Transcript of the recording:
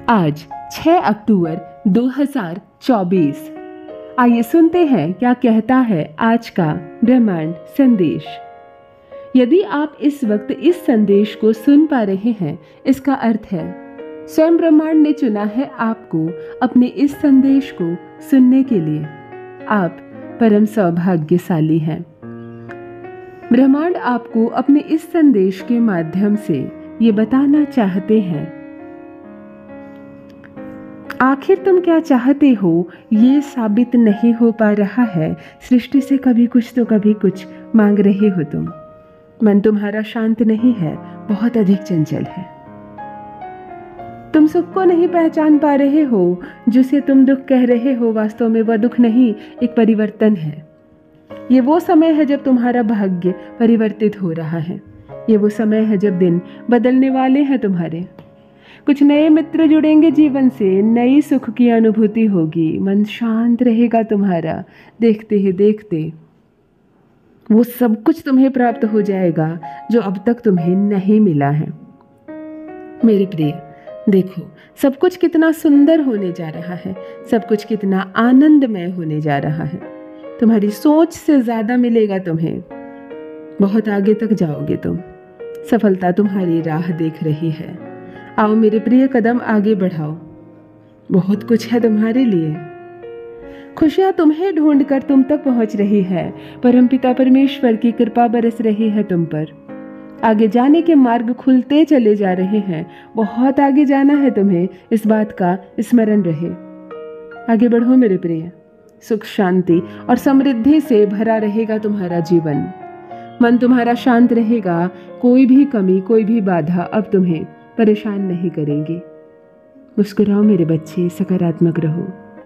आज 6 अक्टूबर 2024। आइए सुनते हैं क्या कहता है आज का ब्रह्मांड संदेश। यदि आप इस वक्त इस संदेश को सुन पा रहे हैं, इसका अर्थ है स्वयं ब्रह्मांड ने चुना है आपको अपने इस संदेश को सुनने के लिए। आप परम सौभाग्यशाली हैं। ब्रह्मांड आपको अपने इस संदेश के माध्यम से ये बताना चाहते हैं, आखिर तुम क्या चाहते हो ये साबित नहीं हो पा रहा है। सृष्टि से कभी कुछ तो कभी कुछ मांग रहे हो तुम। मन तुम्हारा शांत नहीं है, बहुत अधिक चंचल है। तुम सुख को नहीं पहचान पा रहे हो। जिसे तुम दुख कह रहे हो, वास्तव में वह दुख नहीं, एक परिवर्तन है। ये वो समय है जब तुम्हारा भाग्य परिवर्तित हो रहा है। ये वो समय है जब दिन बदलने वाले हैं तुम्हारे। कुछ नए मित्र जुड़ेंगे जीवन से, नई सुख की अनुभूति होगी। मन शांत रहेगा तुम्हारा। देखते ही देखते वो सब कुछ तुम्हें प्राप्त हो जाएगा जो अब तक तुम्हें नहीं मिला है। मेरे प्रिय, देखो सब कुछ कितना सुंदर होने जा रहा है, सब कुछ कितना आनंदमय होने जा रहा है। तुम्हारी सोच से ज्यादा मिलेगा तुम्हें। बहुत आगे तक जाओगे तुम। सफलता तुम्हारी राह देख रही है। आओ मेरे प्रिय, कदम आगे बढ़ाओ। बहुत कुछ है तुम्हारे लिए। खुशियां तुम्हें ढूंढकर तुम तक पहुंच रही है। परमपिता परमेश्वर की कृपा बरस रही है तुम पर। आगे जाने के मार्ग खुलते चले जा रहे हैं। बहुत आगे जाना है तुम्हें, इस बात का स्मरण रहे। आगे बढ़ो मेरे प्रिय। सुख शांति और समृद्धि से भरा रहेगा तुम्हारा जीवन। मन तुम्हारा शांत रहेगा। कोई भी कमी, कोई भी बाधा अब तुम्हें परेशान नहीं करेंगे। मुस्कुराओ मेरे बच्चे, सकारात्मक रहो।